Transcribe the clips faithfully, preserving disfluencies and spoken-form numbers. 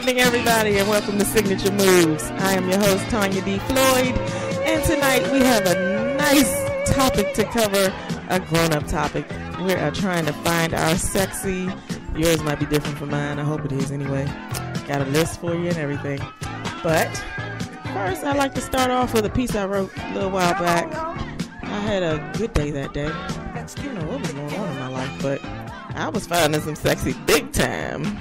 evening, everybody, and welcome to Signature Moves. I am your host, Tanya D. Floyd, and tonight we have a nice topic to cover, a grown-up topic. We are trying to find our sexy. Yours might be different from mine. I hope it is anyway. Got a list for you and everything. But first, I'd like to start off with a piece I wrote a little while back. I had a good day that day. I don't know what was going on in my life, but I was finding some sexy big time.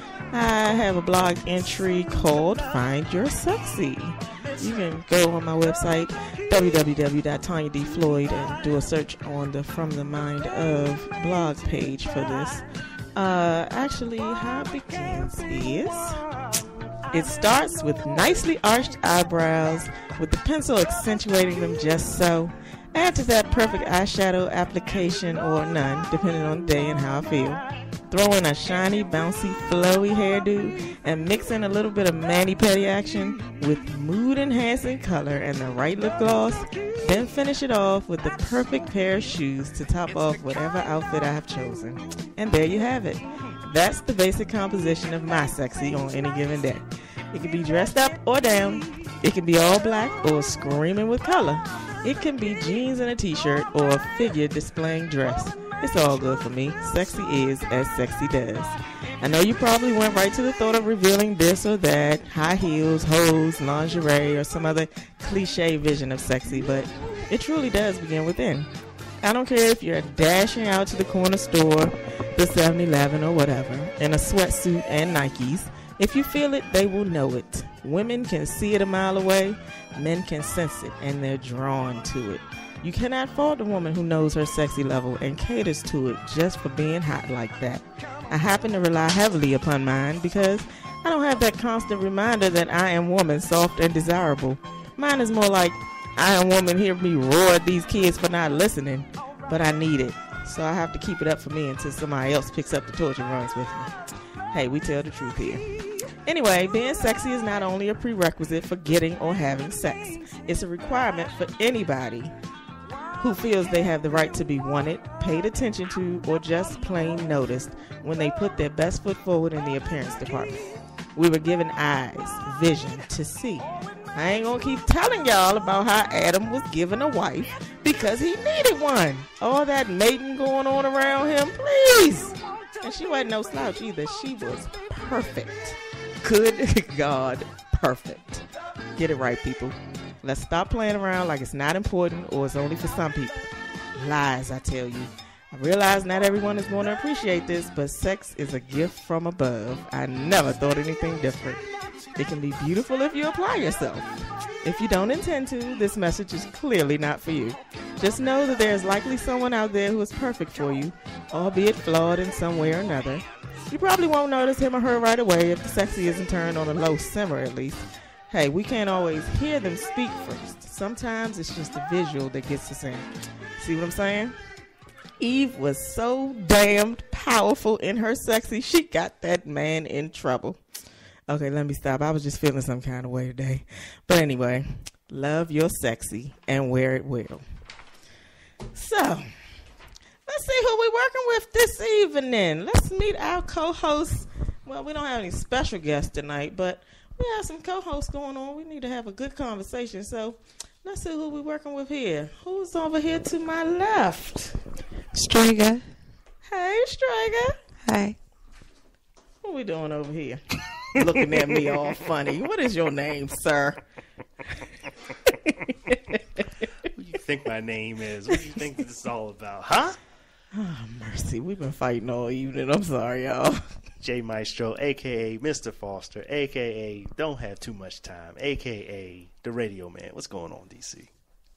I have a blog entry called Find Your Sexy. You can go on my website, w w w dot tanya d floyd, and do a search on the From the Mind Of blog page for this. Uh, actually, how it begins is, it starts with nicely arched eyebrows, with the pencil accentuating them just so. Add to that perfect eyeshadow application or none, depending on the day and how I feel. Throw in a shiny, bouncy, flowy hairdo and mix in a little bit of mani-pedi action with mood-enhancing color and the right lip gloss. Then finish it off with the perfect pair of shoes to top off whatever outfit I have chosen. And there you have it. That's the basic composition of my sexy on any given day. It can be dressed up or down. It can be all black or screaming with color. It can be jeans and a t-shirt or a figure displaying dress. It's all good for me. Sexy is as sexy does. I know you probably went right to the thought of revealing this or that, high heels, hose, lingerie, or some other cliche vision of sexy, but it truly does begin within. I don't care if you're dashing out to the corner store, the seven eleven or whatever, in a sweatsuit and Nikes. If you feel it, they will know it. Women can see it a mile away. Men can sense it, and they're drawn to it. You cannot fault a woman who knows her sexy level and caters to it just for being hot like that. I happen to rely heavily upon mine because I don't have that constant reminder that I am woman, soft and desirable. Mine is more like, I am woman, hear me roar at these kids for not listening, but I need it. So I have to keep it up for me until somebody else picks up the torch and runs with me. Hey, we tell the truth here. Anyway, being sexy is not only a prerequisite for getting or having sex. It's a requirement for anybody who feels they have the right to be wanted, paid attention to, or just plain noticed when they put their best foot forward in the appearance department. We were given eyes, vision to see. I ain't gonna keep telling y'all about how Adam was given a wife because he needed one. All that mating going on around him, please. And she wasn't no slouch either. She was perfect. Good God, perfect. Get it right, people. Let's stop playing around like it's not important or it's only for some people. Lies, I tell you. I realize not everyone is going to appreciate this, but sex is a gift from above. I never thought anything different. It can be beautiful if you apply yourself. If you don't intend to, this message is clearly not for you. Just know that there is likely someone out there who is perfect for you, albeit flawed in some way or another. You probably won't notice him or her right away if the sexy isn't turned on a low simmer at least. Hey, we can't always hear them speak first. Sometimes it's just the visual that gets us in. See what I'm saying? Eve was so damned powerful in her sexy, she got that man in trouble. Okay, let me stop. I was just feeling some kind of way today. But anyway, love your sexy and wear it well. So, let's see who we're working with this evening. Let's meet our co-hosts. Well, we don't have any special guests tonight, but we have some co-hosts going on. We need to have a good conversation. So let's see who we're working with here. Who's over here to my left? Striga. Hey, Striga. Hi. What we doing over here? Looking at me all funny. What is your name, sir? What do you think my name is? What do you think this is all about, huh? Oh, mercy. We've been fighting all evening. I'm sorry, y'all. J Maestro, a k a. Mister Foster, a k a. Don't Have Too Much Time, a k a. The Radio Man. What's going on, D C?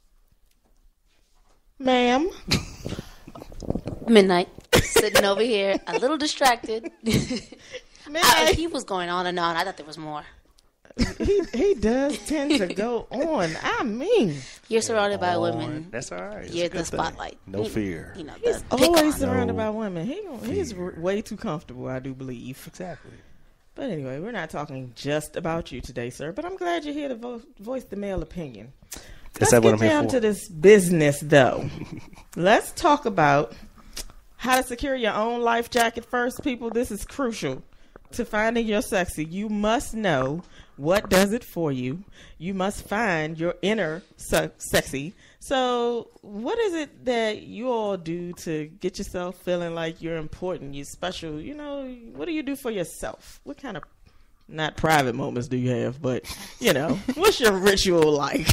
Ma'am. Midnight. Sitting over here, a little distracted. I, he was going on and on. I thought there was more. he he does tend to go on. I mean, you're surrounded by on. women. That's all right. It's you're the spotlight. Thing. No you, fear. You know, he's always surrounded no by women. He he's r- way too comfortable, I do believe. Exactly. But anyway, we're not talking just about you today, sir. But I'm glad you're here to vo- voice the male opinion. Let's that get what I'm down here for? to this business, though. Let's talk about how to secure your own life jacket first, people. This is crucial. to finding your sexy, you must know what does it for you. You must find your inner se- sexy. So what is it that you all do to get yourself feeling like you're important, you're special? You know, what do you do for yourself? What kind of, not private moments do you have, but, you know, what's your ritual like?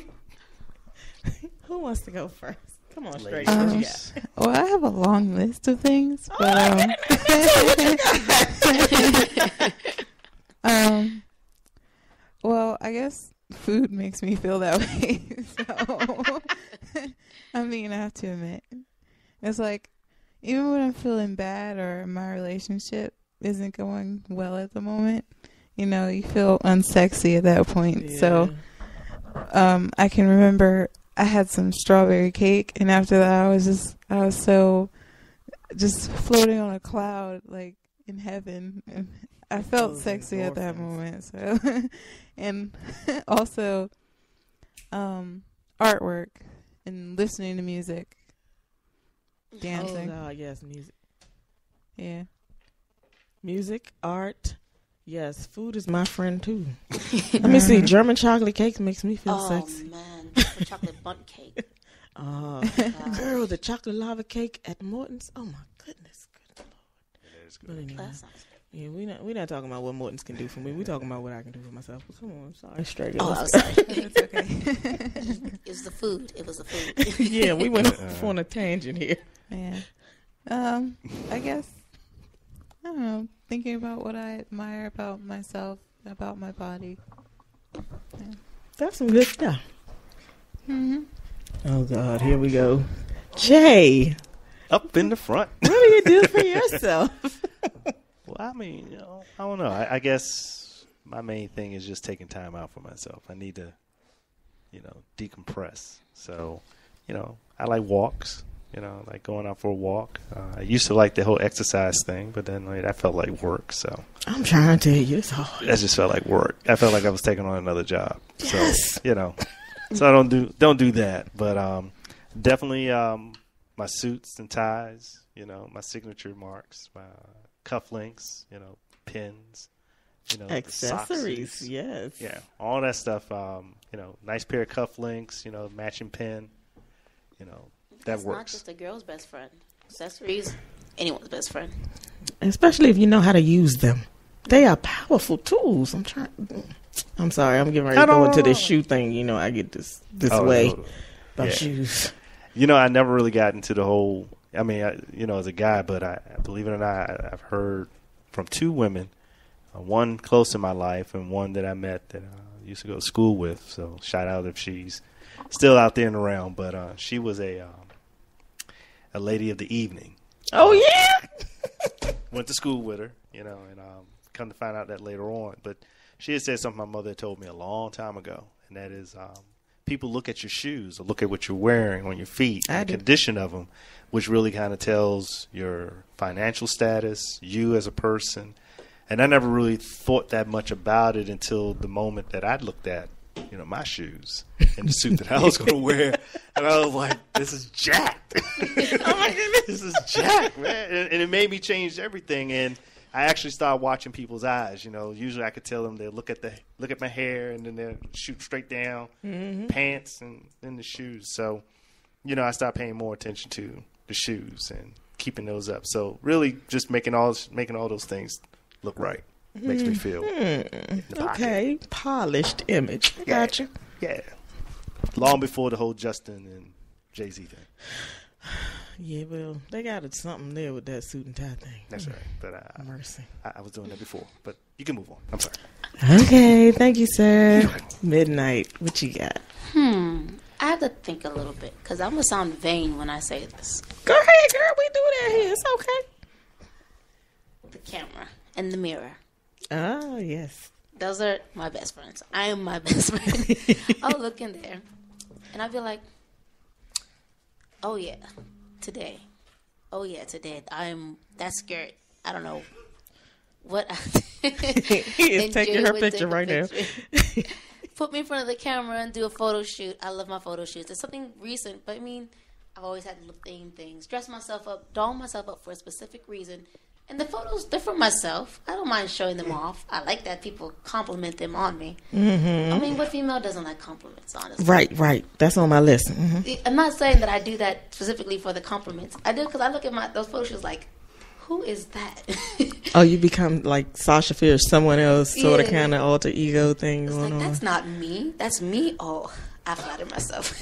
Who wants to go first? Come on, straight. Um, What you got? well, I have a long list of things, Oh, but um, um, well, I guess food makes me feel that way. So, I mean, I have to admit, it's like even when I'm feeling bad or my relationship isn't going well at the moment, you know, you feel unsexy at that point. Yeah. So, um, I can remember I had some strawberry cake, and after that, I was just, I was so just floating on a cloud, like in heaven. And I felt Those sexy at that endorphins. moment. So, and also, um, artwork and listening to music, dancing. Oh, God, yes, music. Yeah. Music, art. Yes, food is my friend, too. Let me see. German chocolate cake makes me feel Oh sexy. man, the chocolate bundt cake. Oh, God. girl, the chocolate lava cake at Morton's. Oh, my goodness. Good That is But good. anyway, That sounds good. yeah, we not we not talking about what Morton's can do for me. We talking about what I can do for myself. But come on, I'm sorry, straight. Oh, up. I'm sorry. It's okay. It was the food. It was the food. Yeah, we went Uh, off on a tangent here. Yeah. Um, I guess, I don't know, thinking about what I admire about myself, about my body. That's some good stuff. Mm-hmm. Oh God, here we go. Jay, Up in the front. what do you do for yourself? Well, I mean, you know, I don't know. I, I guess my main thing is just taking time out for myself. I need to, you know, decompress. So, you know, I like walks. You know, like going out for a walk. Uh, I used to like the whole exercise thing, but then like, that felt like work. So I'm trying to tell you, it's hard. that just felt like work. I felt like I was taking on another job. Yes. So, you know, so I don't do don't do that. But um, definitely um, my suits and ties. You know, my signature marks, my cufflinks. You know, pins. You know, Accessories, socks. yes. Yeah, all that stuff. Um, you know, nice pair of cufflinks. You know, matching pin. You know. That It's not works. just a girl's best friend. Accessories, anyone's best friend. Especially if you know how to use them. They are powerful tools. I'm trying. I'm sorry. I'm getting ready to I go into don't- this shoe thing. You know, I get this this Oh, way no. about Yeah. shoes. You know, I never really got into the whole. I mean, I, you know, as a guy, but I believe it or not, I, I've heard from two women, uh, one close in my life and one that I met that I used to go to school with. So shout out if she's still out there and around. But uh, she was a um, a lady of the evening. Oh yeah. Went to school with her, you know, and um, come to find out that later on. But she had said something my mother had told me a long time ago, and that is um, people look at your shoes or look at what you're wearing on your feet, I the do. condition of them, which really kind of tells your financial status, you as a person. And I never really thought that much about it until the moment that I looked at, you know, my shoes and the suit that I was going to wear. And I was like, this is jacked. Oh my goodness. This is jacked, man. And, and it made me change everything. And I actually started watching people's eyes. You know, usually I could tell them they look at the look at my hair and then they shoot straight down, Mm-hmm. pants and then the shoes. So, you know, I started paying more attention to the shoes and keeping those up. So really, just making all making all those things look right makes me feel. in the pocket. Okay, polished image. I Yeah. Gotcha. Yeah. Long before the whole Justin and Jay-Z thing. Yeah, well, they got it something there with that suit and tie thing. That's right. But I, Mercy. I, I was doing that before. But you can move on. I'm sorry. Okay, thank you, sir. Midnight. What you got? Hmm. I have to think a little bit because I'm gonna sound vain when I say this. Go ahead, girl. We do that here. It's okay. The camera and the mirror. Oh, yes. Those are my best friends. I am my best friend. I'll look in there and I'll be like, oh yeah, today. Oh yeah, today. I'm that skirt. I don't know what. I He is And taking Jay her would picture take a right now. picture. Put me in front of the camera and do a photo shoot. I love my photo shoots. It's something recent, but I mean, I've always had to look thing things, dress myself up, doll myself up for a specific reason, And the photos, they're for myself. I don't mind showing them off. I like that people compliment them on me. Mm-hmm. I mean, what female doesn't like compliments, honestly? Right, right. That's on my list. Mm-hmm. I'm not saying that I do that specifically for the compliments. I do because I look at my those photos shoots like, who is that? Oh, you become like Sasha Fierce, someone else, sort of Yeah. kind of alter ego thing It's going like, on. that's not me. That's me. Oh, I flatter myself.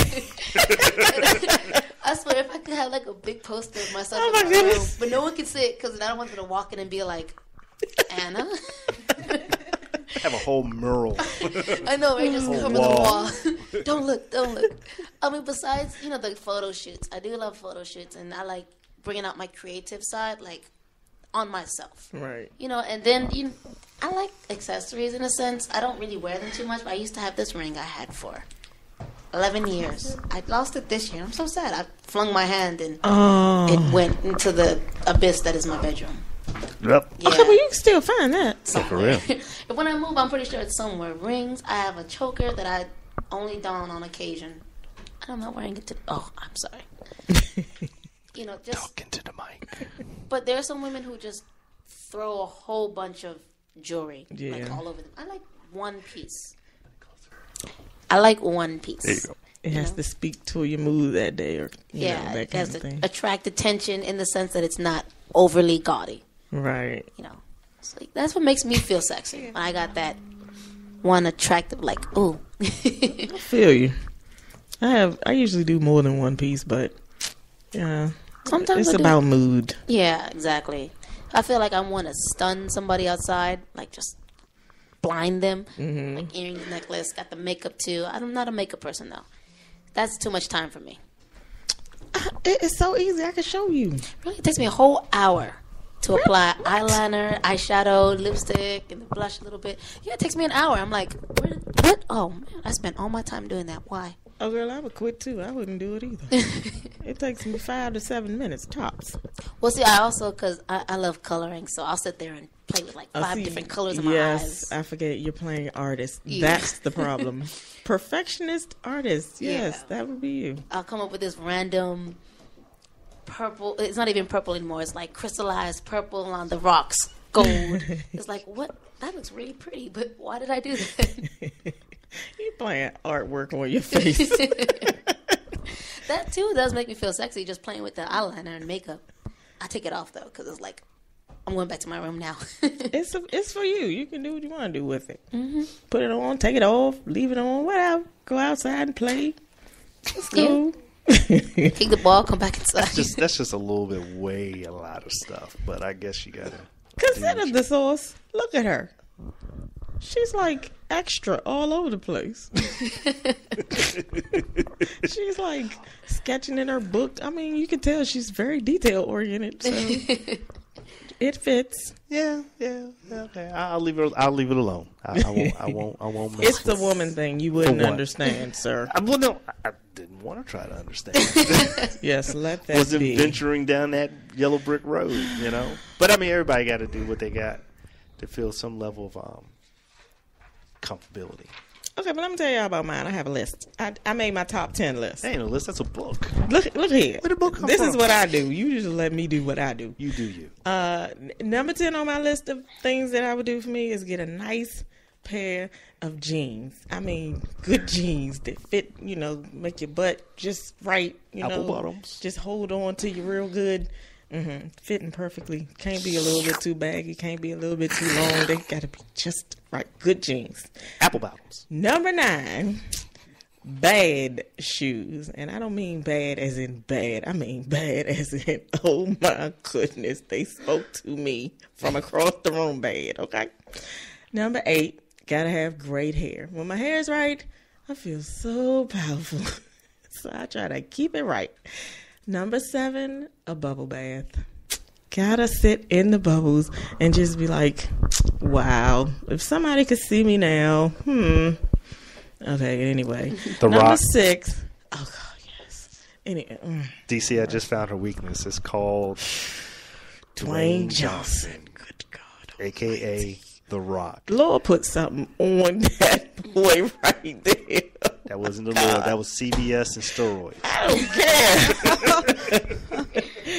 I swear, if I could have like a big poster of myself Oh in my my room, goodness. but no one can see it because I don't want them to walk in and be like, Anna. Have a whole mural. I know, right? Just Oh, cover wow. the wall. Don't look, don't look. I mean, besides, you know, the photo shoots. I do love photo shoots, and I like bringing out my creative side, like on myself. Right. You know, and then you, I like accessories in a sense. I don't really wear them too much, but I used to have this ring I had for eleven years. I lost it this year. I'm so sad. I flung my hand and Oh. it went into the abyss that is my bedroom. Yep. Yeah. Okay, well, you can still find that. For real. If when I move, I'm pretty sure it's somewhere. Rings. I have a choker that I only don on occasion. And I'm not wearing it to. Oh, I'm sorry. You know, just. Talking to the mic. But there are some women who just throw a whole bunch of jewelry like Yeah. all over them. I like one piece. I like one piece. There you go. It has know? to speak to your mood that day, or you Yeah, know, that it kind has of to thing. attract attention in the sense that it's not overly gaudy. Right. You know, so that's what makes me feel sexy. When I got that one attractive, like, ooh. I feel you. I have. I usually do more than one piece, but yeah, Sometimes it's I do. about mood. Yeah, exactly. I feel like I want to stun somebody outside, like just blind them. Mm-hmm. Like earrings, necklace, got the makeup too. I'm not a makeup person though. That's too much time for me. It, it's so easy. I can show you. Really, it takes me a whole hour to apply eyeliner, eyeshadow, lipstick, and blush a little bit. Yeah, it takes me an hour. I'm like, where did, what? Oh man, I spent all my time doing that. Why? Oh, girl, I would quit too. I wouldn't do it either. It takes me five to seven minutes tops. Well, see, I also because I, I love coloring, so I'll sit there and play with like Oh, five see, different colors in my yes, eyes. I forget you're playing artist. Yeah. That's the problem. Perfectionist artist. Yes, Yeah. that would be you. I'll come up with this random purple. It's not even purple anymore. It's like crystallized purple on the rocks, gold. It's like, what? That looks really pretty, but why did I do that? You're playing artwork on your face. That too does make me feel sexy, just playing with the eyeliner and makeup. I take it off though, because it's like, I'm going back to my room now. It's a, it's for you. You can do what you want to do with it. Mm-hmm. Put it on, take it off, leave it on, whatever. Go outside and play. It's cool. Kick the ball, come back inside. Just that's just a little bit way a lot of stuff, but I guess you gotta Consider the source. Look at her. She's like extra all over the place. She's like sketching in her book. I mean, you can tell she's very detail oriented. So it fits. Yeah, yeah, yeah, okay. I'll leave it. I'll leave it alone. I, I won't. I won't. I won't. Mess It's the with woman thing you wouldn't what? understand, sir. I, well, no, I didn't want to try to understand. Yes, let that Wasn't be. venturing down that yellow brick road, you know. But I mean, everybody got to do what they got to feel some level of um, comfortability. Okay, but let me tell y'all about mine. I have a list. I, I made my top ten list. That ain't a list. That's a book. Look, look here. Where'd the book come this from? is what I do. You just let me do what I do. You do you. Uh, n- number ten on my list of things that I would do for me is get a nice pair of jeans. I mean, good jeans that fit, you know, make your butt just right, you Apple know. bottoms. Just hold on to you real good. Mm-hmm. Fitting perfectly. Can't be a little bit too baggy. Can't be a little bit too long. They got to be just right. Good jeans. Apple bottoms. Number nine, bad shoes. And I don't mean bad as in bad. I mean bad as in, oh my goodness, they spoke to me from across the room bad, okay? Number eight, gotta have great hair. When my hair is right, I feel so powerful. So I try to keep it right. Number seven, a bubble bath. Gotta sit in the bubbles and just be like, wow, if somebody could see me now, hmm. Okay, anyway. The Number Rock. six, oh God, yes. Any, mm, D C, I just found her weakness. It's called Dwayne Johnson. Good God. A K A The Rock. Lord put something on that boy right there. That wasn't the Lord. That was C B S and steroids. I don't care.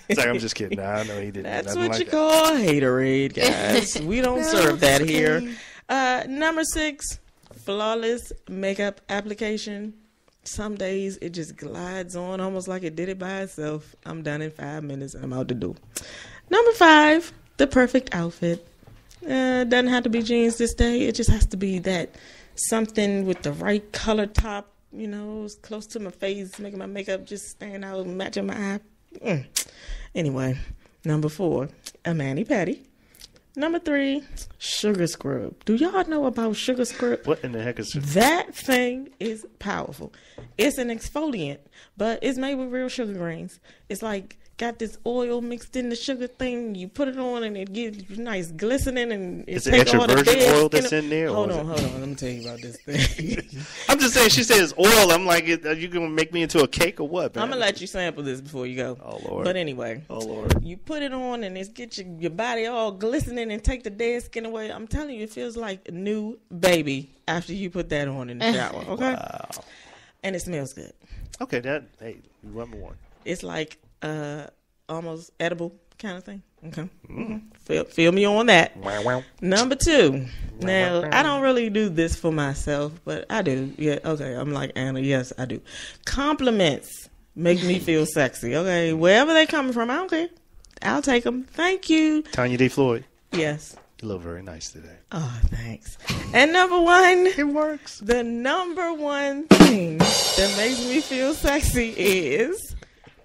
It's like, I'm just kidding. Nah, I know he didn't. That's Nothing what like you that. call haterade, guys. We don't serve that here. Uh, number six, flawless makeup application. Some days it just glides on almost like it did it by itself. I'm done in five minutes. I'm out the door. Number five, the perfect outfit. Uh, doesn't have to be jeans this day. It just has to be that something with the right color top, you know, it's close to my face, making my makeup just stand out, matching my eye. Mm. Anyway, number four, a mani-pedi. Number three, sugar scrub. Do y'all know about sugar scrub? What in the heck is this? That thing is powerful. It's an exfoliant, but it's made with real sugar grains. It's like got this oil mixed in the sugar thing. You put it on and it gives you nice glistening and it Is it takes extra all the virgin dead oil skin that's of- in there, or Hold is on, it- hold on. Let me tell you about this thing. I'm just saying, she says oil. I'm like, are you going to make me into a cake or what, man? I'm gonna let you sample this before you go. Oh, Lord. But anyway, Oh, Lord. you put it on and it gets your, your body all glistening and take the dead skin away. I'm telling you, it feels like a new baby after you put that on in the shower. Okay, Wow. and it smells good. Okay, that, hey, number one. It's like uh almost edible kind of thing. Okay, mm-hmm. feel feel me on that. Wow, wow. Number two. Now I don't really do this for myself, but I do. Yeah, okay. I'm like Anna. Yes, I do. Compliments make me feel sexy. Okay, wherever they coming from, I don't care. I'll take them. Thank you. Tanya D. Floyd, Yes. you look very nice today. Oh, thanks. And number one. It works. The number one thing that makes me feel sexy is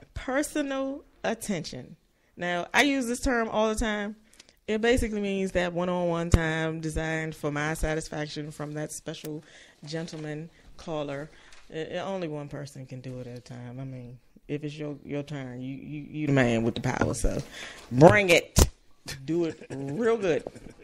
personal attention. Now, I use this term all the time. It basically means that one-on-one time designed for my satisfaction from that special gentleman caller. It, only one person can do it at a time. I mean, if it's your, your turn, you, you, you the man with the power, so bring it. Do it real good.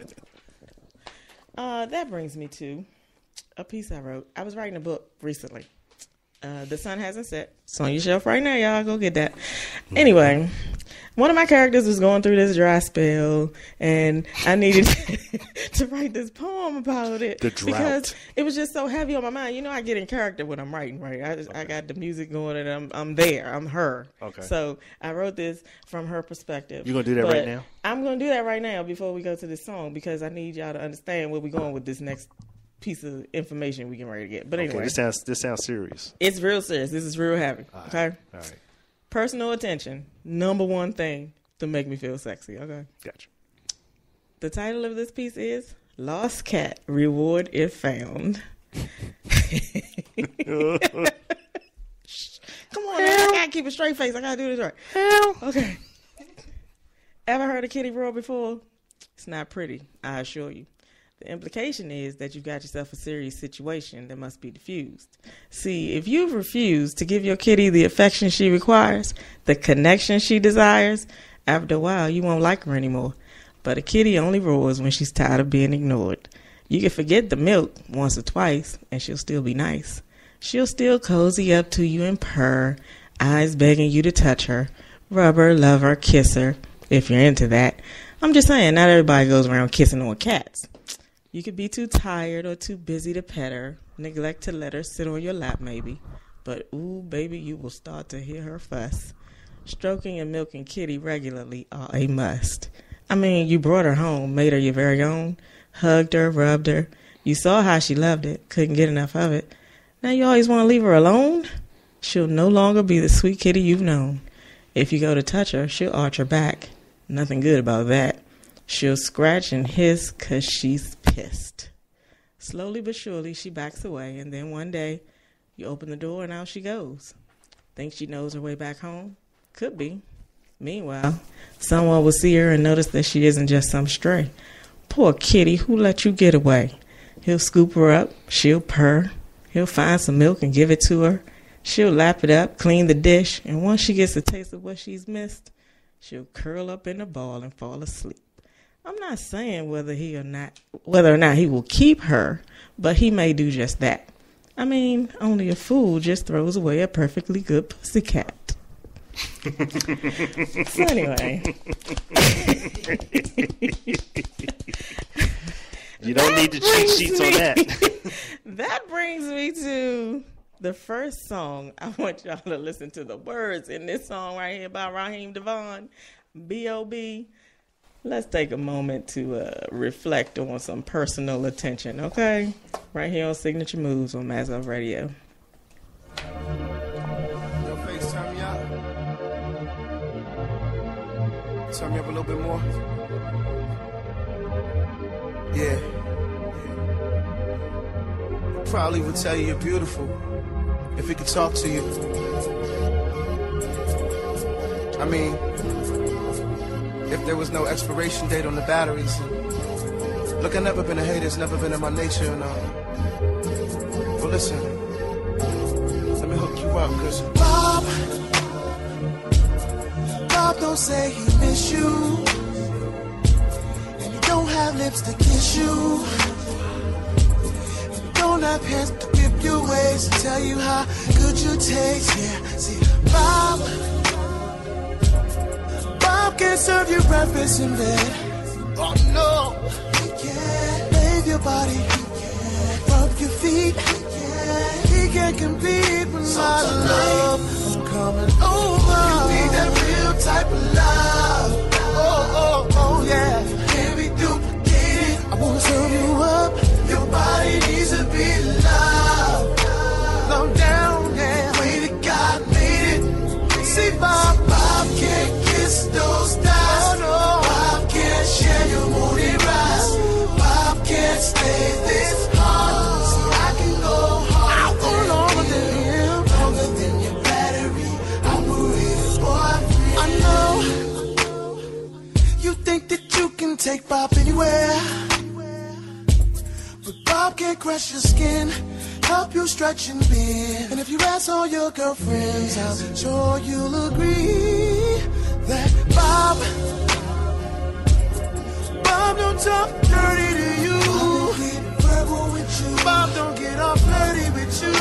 Uh, that brings me to a piece I wrote. I was writing a book recently. Uh, the sun hasn't set. It's on your shelf right now, y'all. Go get that. Anyway, one of my characters was going through this dry spell, and I needed to write this poem about it. The drought. Because it was just so heavy on my mind. You know, I get in character when I'm writing, right? I just, I got the music going, and I'm I'm there. I'm her. Okay. So I wrote this from her perspective. You gonna do that But right now? I'm going to do that right now before we go to this song, because I need y'all to understand where we're going with this next piece of information we can ready to get. But anyway, Okay, this sounds this sounds serious. it's real serious. This is real heavy. All right. Okay. All right. Personal attention, number one thing to make me feel sexy. Okay. Gotcha. The title of this piece is Lost Cat, Reward If Found. Come on, man. I gotta keep a straight face. I gotta do this right. Okay. Ever heard a kitty roar before? It's not pretty, I assure you. The implication is that you've got yourself a serious situation that must be diffused. See, if you've refused to give your kitty the affection she requires, the connection she desires, after a while you won't like her anymore. But a kitty only roars when she's tired of being ignored. You can forget the milk once or twice, and she'll still be nice. She'll still cozy up to you and purr, eyes begging you to touch her, rub her, love her, kiss her, if you're into that. I'm just saying, not everybody goes around kissing on cats. You could be too tired or too busy to pet her, neglect to let her sit on your lap maybe. But ooh, baby, you will start to hear her fuss. Stroking and milking kitty regularly are a must. I mean, you brought her home, made her your very own, hugged her, rubbed her. You saw how she loved it, couldn't get enough of it. Now you always want to leave her alone? She'll no longer be the sweet kitty you've known. If you go to touch her, she'll arch her back. Nothing good about that. She'll scratch and hiss 'cause she's pissed. Slowly but surely, she backs away, and then one day, you open the door and out she goes. Think she knows her way back home? Could be. Meanwhile, someone will see her and notice that she isn't just some stray. Poor kitty, who let you get away? He'll scoop her up, she'll purr. He'll find some milk and give it to her. She'll lap it up, clean the dish, and once she gets a taste of what she's missed, she'll curl up in a ball and fall asleep. I'm not saying whether he or not whether or not he will keep her, but he may do just that. I mean, only a fool just throws away a perfectly good pussycat. So anyway, You don't That need the cheat brings sheets on me- that. that brings me to the first song, I want y'all to listen to the words in this song right here by Raheem DeVaughn, B O B Let's take a moment to uh, reflect on some personal attention, okay? Right here on Signature Moves on Mazza Radio. Yo, FaceTime me out. Turn me up a little bit more. Yeah. Probably would tell you you're beautiful if he could talk to you. I mean, if there was no expiration date on the batteries. Look, I've never been a hater, it's never been in my nature, and uh, but listen, let me hook you up, cause Bob, Bob don't say he miss you, and he don't have lips to kiss you, and he don't have hands to grip your waist and tell you how good you taste, yeah, see, Bob, Bob can't serve you breakfast in bed. Oh no, he can't bathe your body. He can't rub your feet. He can't, he can't compete with so my love. I'm coming over. You need that real type of love. Oh, oh, oh yeah. Can't be duplicated. I wanna serve you up. Your body needs to be loved. Low down, yeah. Way that God made it. See, Bob, Bob can't kiss those thighs. Oh, no. Bob can't share your morning rise. Bob can't stay this hard. See, I can go hard. I'll go longer than him. Longer than your battery. Operated boyfriend. I know you think that you can take Bob anywhere, but Bob can't crush your skin, help you stretch and bend. And if you ask all your girlfriends, I'm sure you'll agree that Bob, Bob don't talk dirty to you. Bob don't get verbal with you. Bob don't get all flirty with you.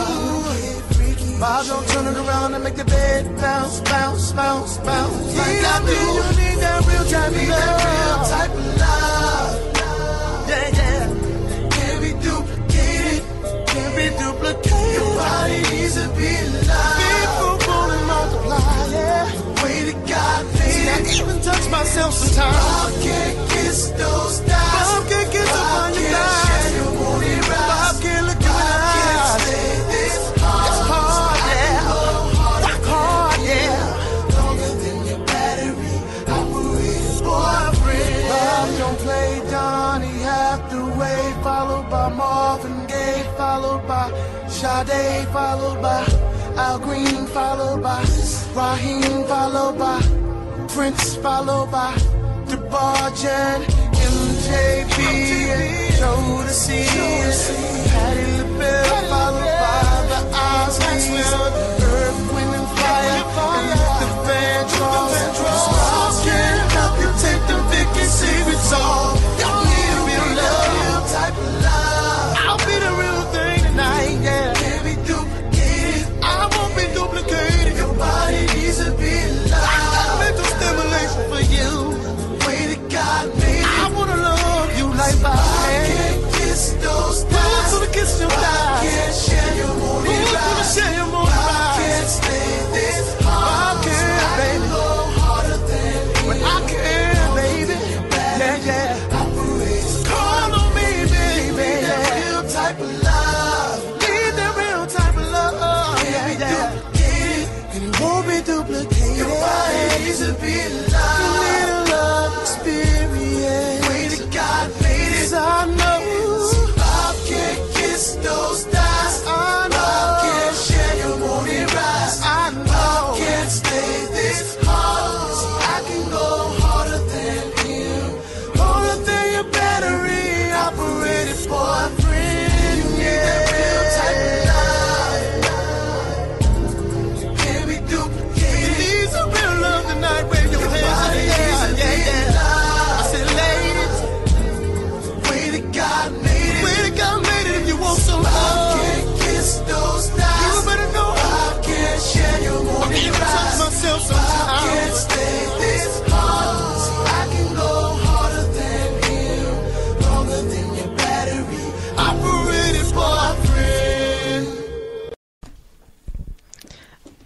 Bob don't turn it around and make the bed bounce, bounce, bounce, bounce. Like I do. You need that real type of love. Real type of love. Yeah, yeah. Can't be duplicated. Can't be duplicated. Your body needs to be loved. People wanna multiply, yeah. Way that God made it. I even touch myself sometimes. Bob can't kiss those thighs. Bob can't kiss up on your thighs. Bob can't look in my eyes. It's hard, yeah. Rock hard, yeah. Longer than your battery. Operated boyfriend. Bob don't play Donnie Hathaway. Followed by Marvin Gaye. Followed by Sade. Followed by Al Green. Followed by Raheem. Followed by Prince. Followed by DeBarge, M J B, Jodeci, Patti LaBelle. Followed by the Osmonds, Earth, Wind and Fire, and the Vandross. Bob can't help you take the Vicky secrets off. Y'all need a real love, type of love. I'll be the real thing tonight, yeah. Can't be duplicated. I won't be duplicated. Your body needs to be loved. I got mental stimulation for you. Way that God made it. I wanna love you like Bob can't kiss those thighs. Who's gonna kiss your thighs? Bob can't share your morning ride. Who's gonna share your morning ride? Bob can't stay this hard. Bob can't, so baby. I can go harder than him. But I can, baby. Yeah, yeah. Call on me, baby. Need that real type of love. Need that real type of love. Yeah, yeah. And it won't be duplicated. Your body needs to be loved. You need a love experience. Way that God made it. 'Cause I know Bob can't kiss those thighs. I know Bob can't share your morning rise. I know Bob can't stay this hard. See, I can go harder than him. Harder than your battery operated boyfriend. You need that real type of love. Can't be duplicated. You need some real love tonight. Wave your hands in the air.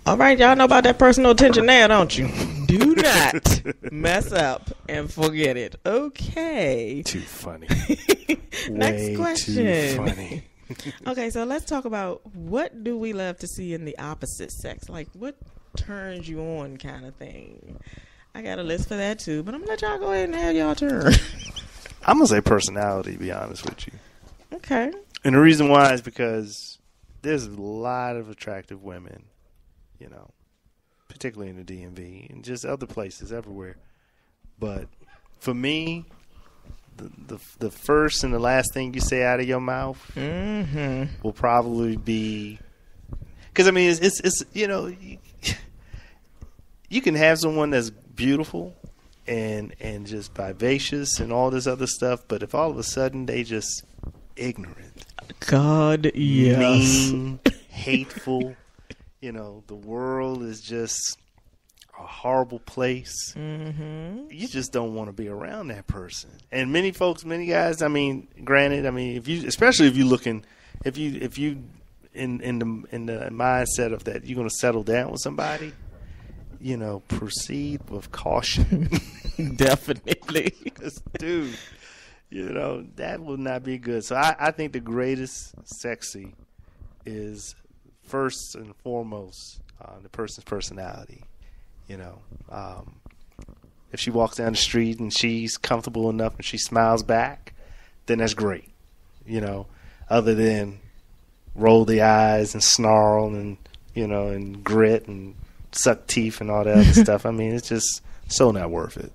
All right, y'all know about that personal attention now, don't you? Do not mess up and forget it. Okay. Too funny. Next Way question. Too funny. Okay, so let's talk about what do we love to see in the opposite sex? Like, what turns you on kind of thing? I got a list for that, too, but I'm going to let y'all go ahead and have y'all turn. I'm going to say personality, to be honest with you. Okay. And the reason why is because there's a lot of attractive women, you know, particularly in the D M V and just other places everywhere. But for me, the the, the first and the last thing you say out of your mouth Mm-hmm. will probably be, because I mean, it's, it's it's you know, you, you can have someone that's beautiful and and just vivacious and all this other stuff, but if all of a sudden they just ignorant, God, yes. mean, hateful, you know, the world is just a horrible place. Mm-hmm. You just don't want to be around that person. And many folks, many guys, I mean, granted, I mean, if you, especially if you looking, if you, if you, in in the in the mindset of that, you're going to settle down with somebody, you know, proceed with caution. Definitely. 'Cause, dude, you know, that will not be good. So I, I think the greatest sexy is first and foremost uh, the person's personality. You know, um, if she walks down the street and she's comfortable enough and she smiles back, then that's great. You know, other than roll the eyes and snarl and, you know, and grit and suck teeth and all that other stuff. I mean, it's just so not worth it.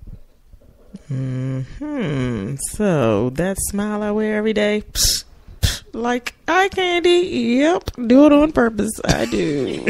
Hmm. So that smile I wear every day, psh, psh, like eye candy. Yep, do it on purpose. I do.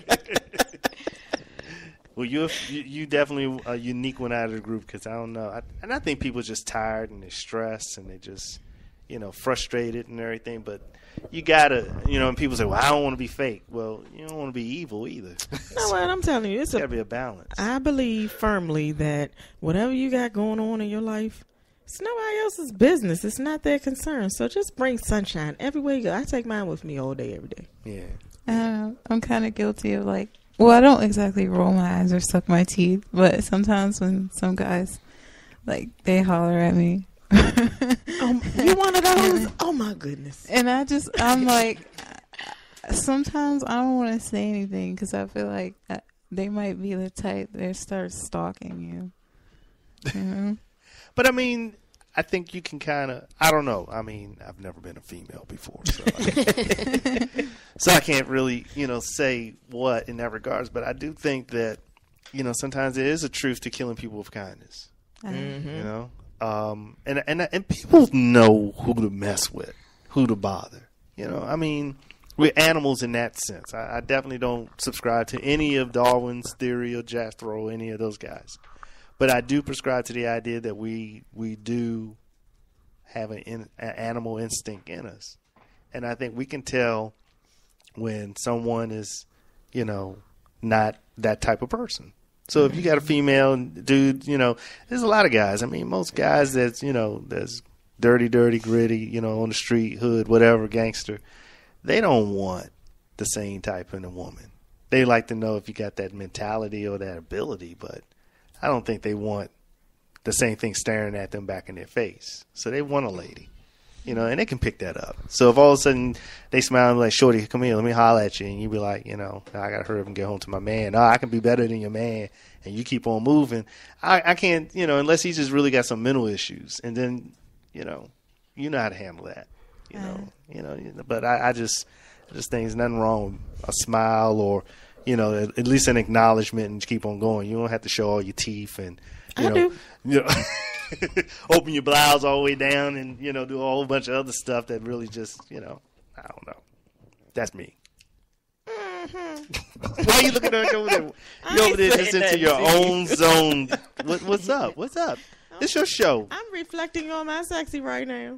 Well, you're, you you definitely a unique one out of the group because I don't know, I, and I think people are just tired and they're stressed and they just, you know, frustrated and everything. But you gotta, you know, and people say, "Well, I don't want to be fake." Well, you don't want to be evil either. No, what I'm telling you, it's There's a. gotta be a balance. I believe firmly that whatever you got going on in your life, it's nobody else's business. It's not their concern. So just bring sunshine everywhere you go. I take mine with me all day, every day. Yeah. I don't know. I'm kind of guilty of like, well, I don't exactly roll my eyes or suck my teeth, but sometimes when some guys, like, they holler at me. Um, you one of those? Oh my goodness! And I just, I'm like, sometimes I don't want to say anything because I feel like uh, they might be the type that start stalking you. You know? But I mean, I think you can kind of, I don't know. I mean, I've never been a female before, so I, so I can't really, you know, say what in that regards. But I do think that, you know, sometimes there is a truth to killing people with kindness. Mm-hmm. You know, um, and and and people know who to mess with, who to bother. You know, I mean, we're animals in that sense. I, I definitely don't subscribe to any of Darwin's theory or Jethro, any of those guys. But I do prescribe to the idea that we we do have an, in, an animal instinct in us, and I think we can tell when someone is, you know, not that type of person. So if you got a female dude, you know, there's a lot of guys. I mean, most guys that's, you know, that's dirty, dirty, gritty, you know, on the street, hood, whatever, gangster, they don't want the same type in a woman. They like to know if you got that mentality or that ability, but I don't think they want the same thing staring at them back in their face. So they want a lady, you know, and they can pick that up. So if all of a sudden they smile and be like, "Shorty, come here, let me holler at you," and you be like, you know, I got to hurry up and get home to my man. Oh, I can be better than your man, and you keep on moving. I, I can't, you know, unless he's just really got some mental issues, and then, you know, you know how to handle that, you know, uh, you know. But I, I just, I just think there's nothing wrong with a smile or, you know, at, at least an acknowledgement and keep on going. You don't have to show all your teeth and, you I know, do. you know, open your blouse all the way down and, you know, do a whole bunch of other stuff that really just, you know, I don't know. That's me. Mm-hmm. Why are you looking at over there? I You over ain't there saying just into nothing your to you. own zone. What, what's up? What's up? It's your show. I'm reflecting on my sexy right now.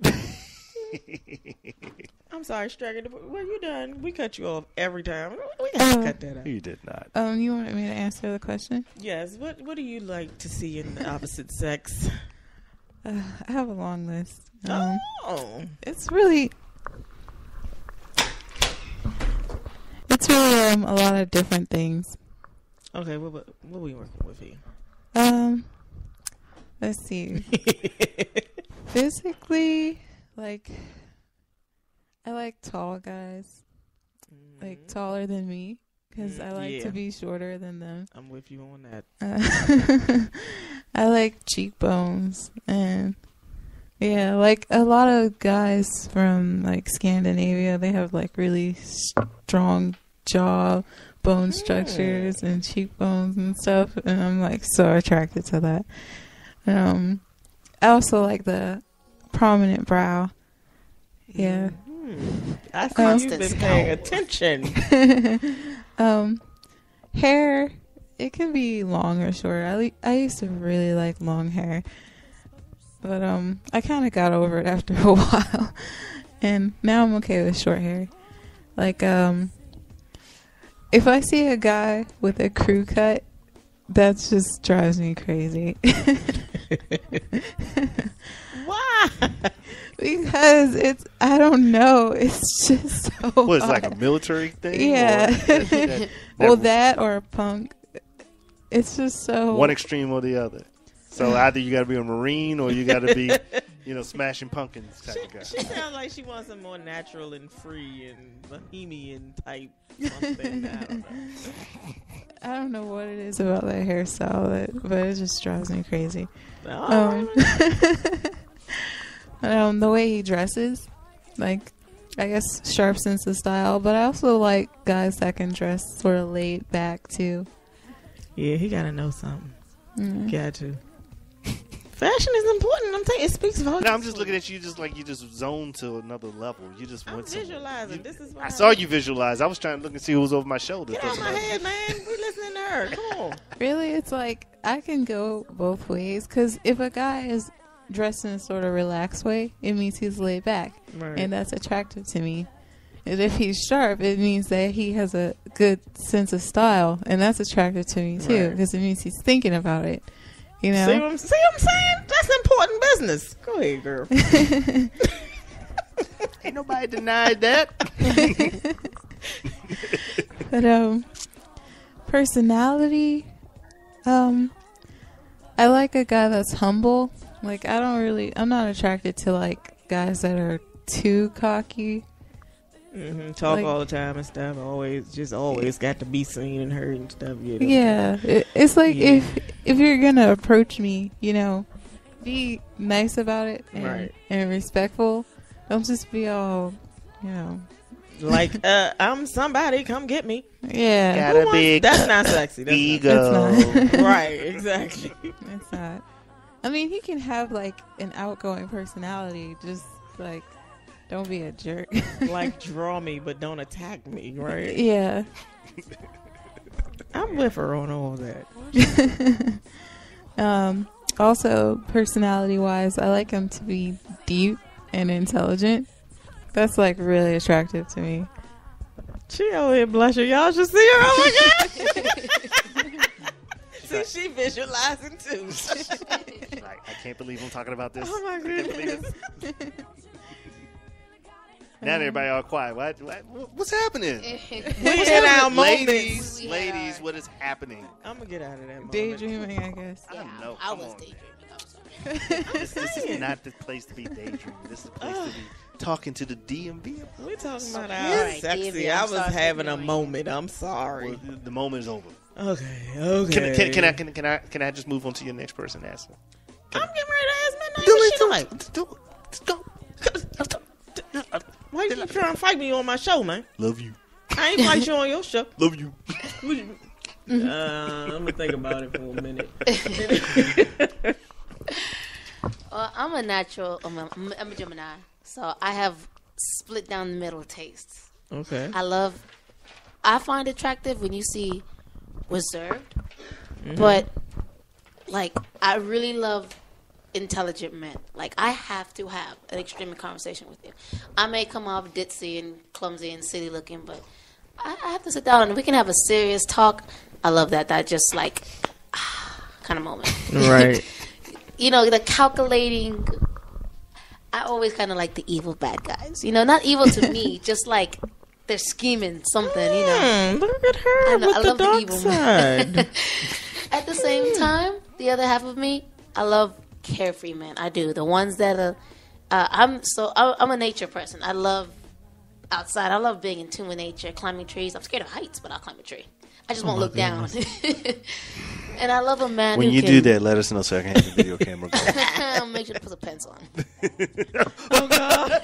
I'm sorry, Striker. Were you done? We cut you off every time. We got to Uh, cut that out. You did not. Um, you wanted me to answer the question? Yes. What What do you like to see in the opposite sex? Uh, I have a long list. Um, Oh. It's really, it's say um, a lot of different things. Okay, what what, what we working with here? Um, let's see. Physically, like, I like tall guys, like taller than me, because I like Yeah. to be shorter than them. I'm with you on that. Uh, I like cheekbones, and yeah, like a lot of guys from like Scandinavia, they have like really strong jaw bone structures and cheekbones and stuff, and I'm like so attracted to that. Um, I also like the prominent brow. Yeah. Mm-hmm. I see Um, you've been paying attention. um, hair, it can be long or short. I li- I used to really like long hair, but um, I kind of got over it after a while, and now I'm okay with short hair. Like um, if I see a guy with a crew cut, that just drives me crazy. Why? Because it's, I don't know, it's just so What, it's like a odd. military thing? Yeah. Or that- that- Well, that- that or a punk. It's just so... one extreme or the other. So either you got to be a Marine or you got to be, you know, smashing pumpkins type of guy. She sounds like she wants a more natural and free and bohemian type something. I don't know. I don't know what it is about that hairstyle, that, but it just drives me crazy. All Um, right. um, the way he dresses, like, I guess sharp sense of style, but I also like guys that can dress sort of laid back too. Yeah, he gotta know something. Mm. Got to. Fashion is important. I'm telling you, it speaks volumes. No, I'm just looking at you, just like you just zoned to another level. You just I'm went somewhere. visualizing. You- This is what I saw you visualize. I was trying to look and see who was over my shoulder. Get out my head, man. We listening to her. Come on. Really, it's like I can go both ways, because if a guy is dressed in a sort of relaxed way, it means he's laid back, Right. and that's attractive to me. And if he's sharp, it means that he has a good sense of style, and that's attractive to me too, Right. because it means he's thinking about it. You See know, what, I'm, see what I'm saying? That's important business. Go ahead, girl. Ain't nobody denied that. but um, personality, um, I like a guy that's humble. Like, I don't really, I'm not attracted to like guys that are too cocky. Mm-hmm. Talk Like- all the time and stuff. Always, just always got to be seen and heard and stuff. Yeah. that's Yeah, it, it's like Yeah. if if you're gonna approach me, you know, be nice about it and, Right. and respectful. Don't just be all, you know, good. Like, uh, I'm somebody. Come get me. yeah. Got Who a wants- big That's not sexy. That's ego. That's not- right. Exactly. It's not. I mean, he can have like an outgoing personality. Just like, don't be a jerk. Like, draw me, but don't attack me. Right. Yeah. I'm with her on all that. um. Also, personality-wise, I like him to be deep and intelligent. That's like really attractive to me. She over here blushing. Y'all should see her. Oh my god. See, she visualizing too. Like, I can't believe I'm talking about this. Oh my I can't believe goodness. it. Now everybody all quiet. What, what, what's happening? We in our moment. Ladies, We ladies, are. what is happening? I'm gonna get out of that moment. Daydreaming, I guess. I don't know. I Come was on. daydreaming. I'm sorry. This, this is not the place to be daydreaming. This is the place to be talking to the D M V. We talking about Okay, our all right, sexy. Davey, I I'm was sorry for having a ignoring. moment. I'm sorry. Well, the- the moment is over. Okay, okay. Can, can, can I can, can I can I just move on to your next person? and Ask them. I'm getting ready to ask Midnight Do what it. she Do like. it. Do it. Just go. Why you keep trying to fight me on my show, man? Love you. I ain't fight you on your show. Love you. Uh, I'm gonna think about it for a minute. Well, I'm a natural. I'm a, I'm a Gemini, so I have split down the middle tastes. Okay. I love. I find attractive when you see reserved, but like I really love intelligent men. Like I have to have an extreme conversation with you. I may come off ditzy and clumsy and silly looking, but I, I have to sit down and we can have a serious talk. I love that. That just like kind of moment. Right. You know, the calculating. I always kind of like the evil bad guys. You know, not evil to me, just like they're scheming something, you know. Mm, look at her I know, with I the love the dark evil side. At the same time, the other half of me, I love carefree men. I do. The ones that are, uh, I'm so, I- I'm a nature person. I love outside. I love being in tune with nature, climbing trees. I'm scared of heights, but I'll climb a tree. I just won't my look down. And I love a man When who you can do that, let us know so I can have the video camera going. make sure to put a pencil on. Oh, God.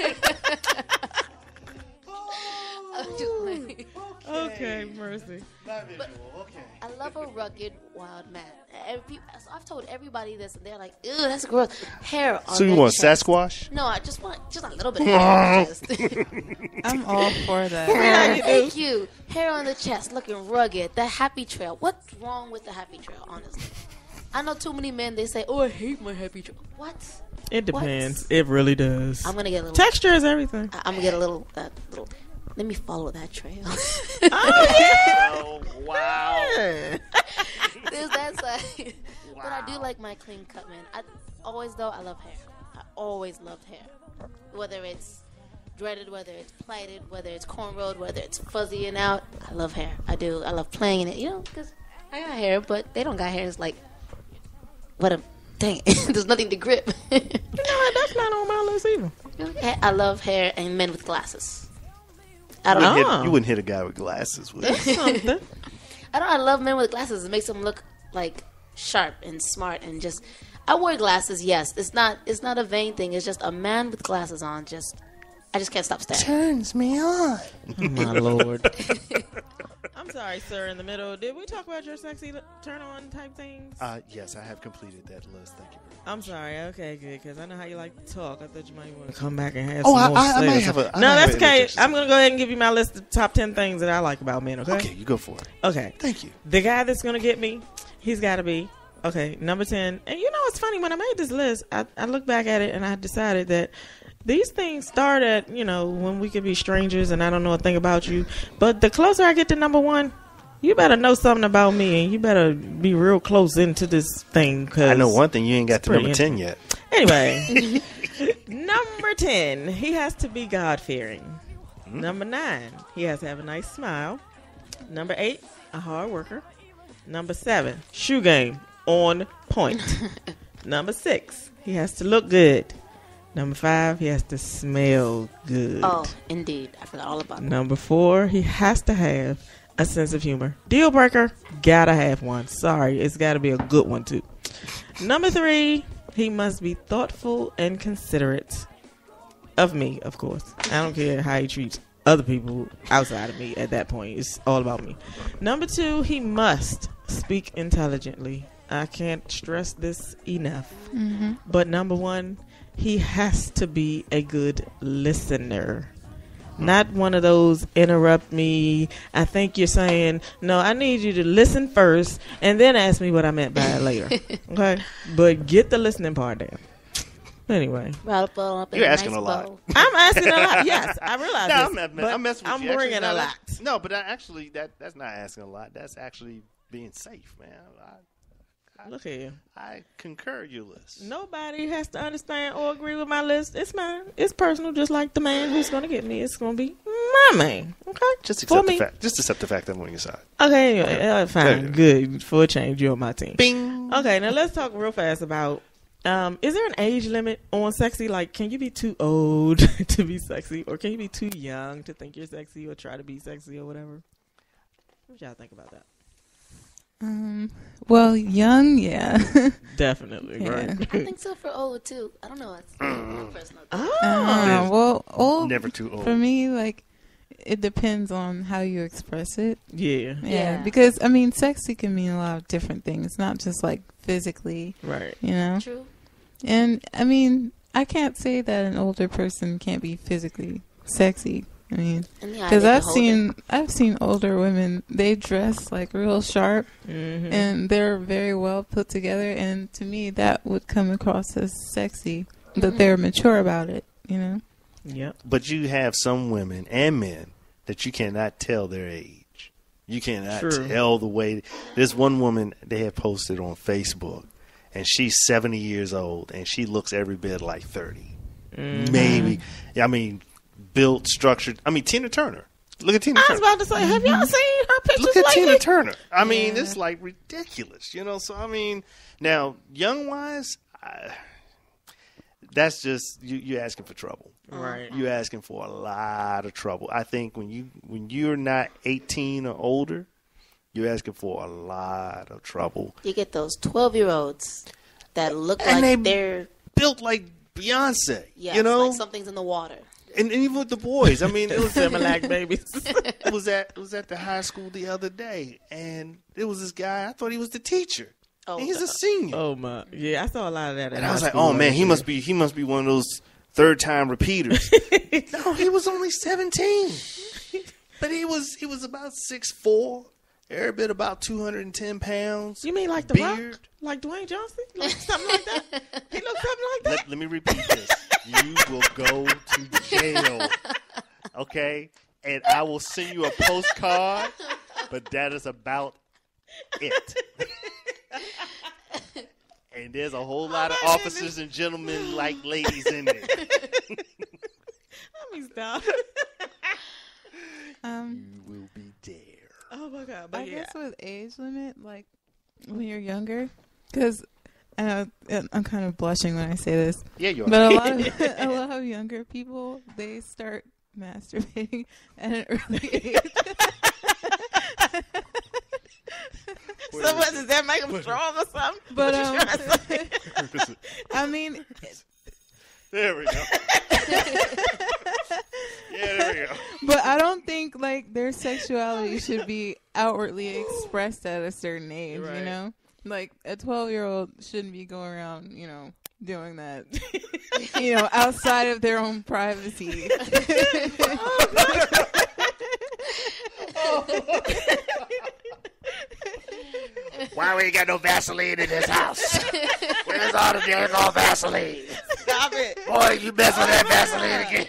I'm just like- Okay, mercy. I love a rugged, wild man. Every, so I've told everybody this, and they're like, "Ew, that's gross." Hair on So you their want chest. Sasquatch? No, I just want just a little bit of hair on the chest. I'm all for that. Thank you. Hair on the chest, looking rugged. The happy trail. What's wrong with the happy trail, honestly? I know too many men, they say, "Oh, I hate my happy trail." What? It depends. It really does. I'm going to get a little... Texture is everything. I- I'm going to get a little... Uh, little... Let me follow that trail. Oh, yeah. Oh, wow. There's that side. But I do like my clean cut, man. I always, though, I love hair. I always loved hair. Whether it's dreaded, whether it's plaited, whether it's cornrowed, whether it's fuzzy and out. I love hair. I do. I love playing in it, you know, because I got hair, but they don't got hair. It's like, what a, dang it. There's nothing to grip. You know what? That's not on my list either. I love hair and men with glasses. I don't You know. wouldn't, Oh. hit, you wouldn't hit a guy with glasses, would you? Something. I don't. I love men with glasses. It makes them look like sharp and smart and just. I wear glasses. Yes, it's not. It's not a vain thing. It's just a man with glasses on. Just. I just can't stop staring. Turns me on. Oh, my Lord. I'm sorry, sir, in the middle. Did we talk about your sexy turn-on type things? Uh, yes, I have completed that list. Thank you very much. I'm sorry. Okay, good, because I know how you like to talk. I thought you might want to come back and have Oh, some more I- I- I say might or have a- something. I No, might that's have an okay. interest. I'm going to go ahead and give you my list of top ten things that I like about men, okay? Okay, you go for it. Okay. Thank you. The guy that's going to get me, he's got to be, okay, number ten. And you know what's funny? When I made this list, I, I look back at it and I decided that these things start at, you know, when we could be strangers and I don't know a thing about you. But the closer I get to number one, you better know something about me and you better be real close into this thing. Cause I know one thing. You ain't got to pretty number ten yet. Anyway, number ten, he has to be God-fearing. Hmm? Number nine, he has to have a nice smile. Number eight, a hard worker. Number seven, shoe game on point. Number six, he has to look good. Number five, he has to smell good. Oh, indeed. I forgot all about that. Number four, he has to have a sense of humor. Deal breaker, gotta have one. Sorry, it's gotta be a good one too. Number three, he must be thoughtful and considerate of me, of course. I don't care how he treats other people outside of me at that point. It's all about me. Number two, he must speak intelligently. I can't stress this enough. Mm-hmm. But number one, he has to be a good listener. Not one of those interrupt me. I think you're saying, no, I need you to listen first and then ask me what I meant by it later. Okay? But get the listening part down. Anyway. Wrap up in You're a asking nice a lot. bow. I'm asking a lot. Yes, I realize No, this, I'm, not, but I'm messing with I'm you. Actually, bringing no, a that- lot. No, but I actually, that that's not asking a lot. That's actually being safe, man. I, Look here. I concur your list. Nobody has to understand or agree with my list. It's mine. It's personal, just like the man who's going to get me. It's going to be my man. Okay? Just For accept the me. fact. Just accept the fact that I'm on your side. Okay, anyway, uh, fine. Okay. Good. For a change, you're on my team. Bing. Okay, now let's talk real fast about, um, is there an age limit on sexy? Like, can you be too old to be sexy? Or can you be too young to think you're sexy or try to be sexy or whatever? What y'all think about that? Um. Well, young, yeah. Definitely, Yeah. right? I think so for old, too. I don't know. It's my personal thing. Oh, Uh, well, old Never too old. for me, like it depends on how you express it. yeah, Yeah, Yeah. because I mean, sexy can mean a lot of different things, not just like physically, right. you know. True. And I mean, I can't say that an older person can't be physically sexy. I mean, And yeah, I because think I've the seen I've seen older women. They dress like real sharp, Mm-hmm. and they're very well put together. And to me, that would come across as sexy. That Mhm. they're mature about it. You know. Yep. But you have some women and men that you cannot tell their age. You cannot True. tell the way. There's one woman they have posted on Facebook, and she's seventy years old, and she looks every bit like thirty. Mhm. Maybe. I mean, built, structured. I mean, Tina Turner. Look at Tina I Turner. was about to say, have y'all seen her pictures Look at lately? Tina Turner. I mean, Yeah. it's like ridiculous, you know. So I mean, now young wise, I, that's just you. You're asking for trouble. Right. You're asking for a lot of trouble. I think when you when you're not eighteen or older, you're asking for a lot of trouble. You get those twelve-year-olds that look And like they- they're, Built like Beyonce, yes, you know, like something's in the water. and, and even with the boys. I mean, it was Similac babies. it was at it was at the high school the other day, and there was this guy. I thought he was the teacher. Oh, and he's a God. singing. Oh my, yeah, I saw a lot of that. And I was like, oh man, he must be he must be one of those third time repeaters. No, he was only seventeen. But he was he was about six four, every bit about two hundred and ten pounds. You mean like the beard. Rock, like Dwayne Johnson, like something like that? He looked something like that. Let, let me repeat this. You will go to jail. Okay? And I will send you a postcard, but that is about it. And there's a whole lot of my officers and gentlemen like ladies in there. Let me stop. Um, You will be there. Oh my god, but I yeah, guess with age limit, like when you're younger, because uh, I'm kind of blushing when I say this, Yeah, you are. but a lot of a lot of younger people, they start masturbating at an early age. so what does that make them strong or something? But What you um, trying to say? I mean, There we go. Yeah, there we go. but I don't think like their sexuality should be outwardly expressed at a certain age. Right. You know, like a twelve year old shouldn't be going around, you know, doing that. You know, outside of their own privacy. Why we ain't got no Vaseline in this house? Where's all the dang old Vaseline? Stop it. Boy, you mess with that Vaseline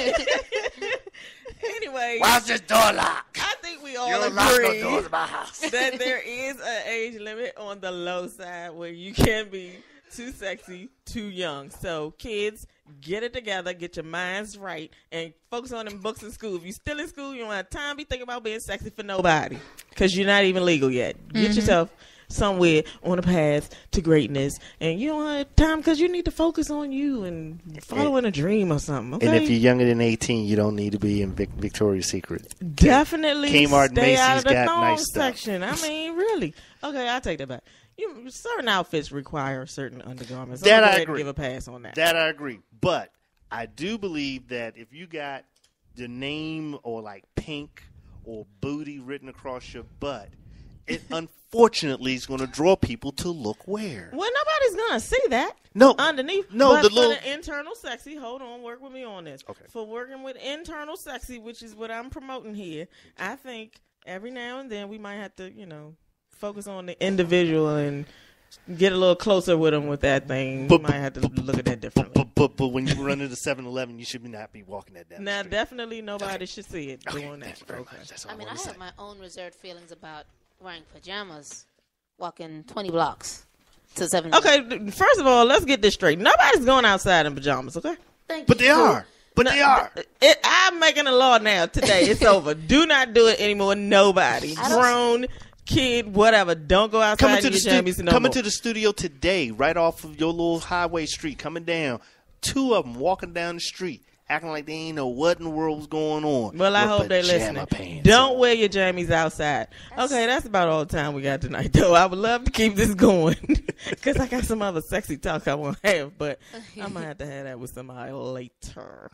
again. Anyway, Why's this door locked? I think we all You don't lock no agree doors in my house. that there is an age limit on the low side where you can be too sexy, too young. So kids, get it together, get your minds right, and focus on them books in school. If you're still in school, you don't have time to be thinking about being sexy for nobody because you're not even legal yet. Get Mm-hmm. yourself somewhere on a path to greatness, and you don't have time because you need to focus on you and following a dream or something. Okay? And if you're younger than eighteen, you don't need to be in Vic- Victoria's Secret. Definitely Kmart and stay out Macy's of the got thong nice stuff. section. I mean, really. Okay, I'll take that back. You, certain outfits require certain undergarments. That I'll go I ahead and agree. give a pass on that. That I agree. But I do believe that if you got the name or like pink or booty written across your butt, it unfortunately is going to draw people to look where. Well, nobody's gonna see that. No, Underneath, no, but the for little- the internal sexy. Hold on, work with me on this. Okay. For working with internal sexy, which is what I'm promoting here, I think every now and then we might have to, you know, focus on the individual and get a little closer with them with that thing. But- we might have to look at that But, differently. but, but, but when you run into seven eleven, you should not be walking that down Now, the street. definitely nobody should see it Okay, doing thank that. you very Okay. much. That's all I mean, I I want to have say. my own reserved feelings about wearing pajamas, walking twenty blocks to seven. Okay, th- first of all, let's get this straight. Nobody's going outside in pajamas, okay? Thank But you. they are. But they are. It, I'm making a law now today. It's over. Do not do it anymore. Nobody. I don't- Grown, kid, whatever. Don't go outside Coming in to, the your jammies stu- no coming more. to the studio today, right off of your little highway street, coming down. Two of them walking down the street, acting like they ain't know what in the world was going on. Well, I with hope they're pajama listening. pants Don't on. wear your jammies outside. Okay, that's about all the time we got tonight, though. I would love to keep this going because I got some other sexy talk I want to have, but I'm going to have to have that with somebody later.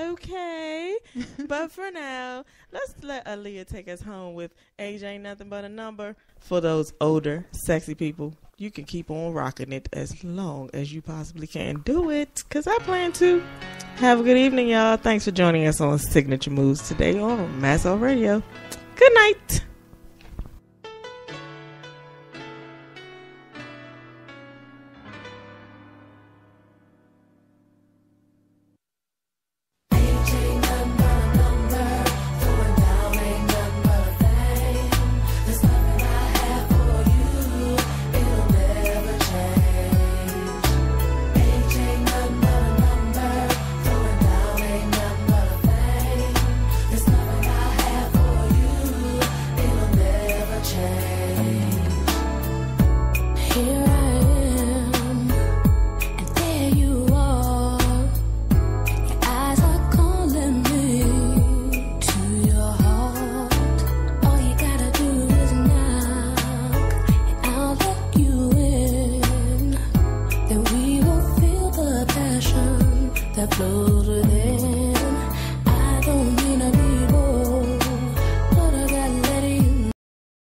Okay. But for now, let's let Aaliyah take us home with Age Ain't Nothing But a Number. For those older, sexy people, you can keep on rocking it as long as you possibly can. Do it, because I plan to. Have a good evening, y'all. Thanks for joining us on Signature Moves today on Mass Radio. Good night.